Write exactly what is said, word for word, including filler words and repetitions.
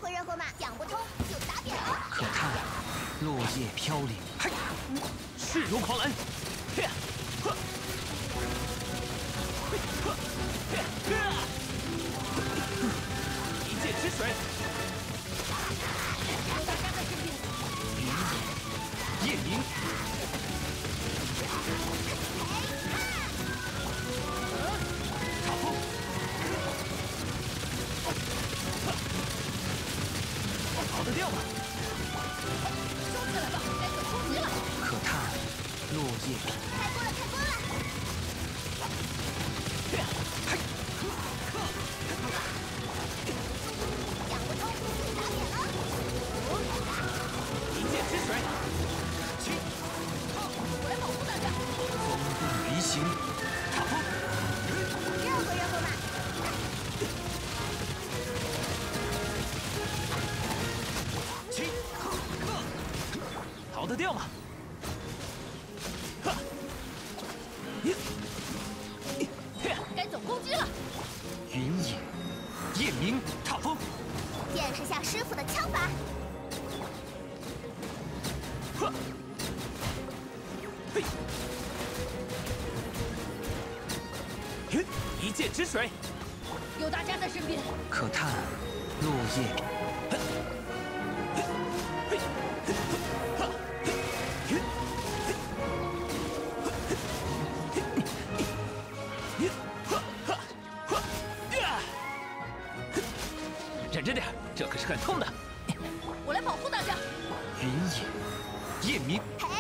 个热火马，讲不通就打扁了。 可叹落叶飘零。嘿，势如狂澜。嘿，呵，嘿，呵，嘿，呵，一剑之水。 有大家在身边。 云野，夜明。插风。 跑得掉吗？ 收起来吧，该走冲击了。 可叹落叶飘。 开锅了，开锅了！ 嘿， 讲不通，打扁了。 一剑之水，去！ 我来保护大家。 风步离行，插风。 热火热火马。 逃得掉吗？哈！ 该总攻击了。 云野，夜明，踏风。 见识下师傅的枪法。 呵！嘿！云，一剑之水。 有大家在身边。 可叹落叶。 忍着点，这可是很痛的。 我来保护大家。 云野，夜明。 嘿，